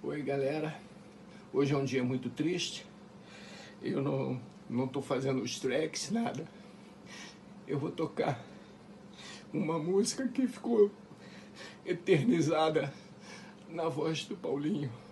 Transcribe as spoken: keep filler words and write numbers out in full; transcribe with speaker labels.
Speaker 1: Oi, galera. Hoje é um dia muito triste. Eu não não tô fazendo os tracks, nada. Eu vou tocar uma música que ficou eternizada na voz do Paulinho.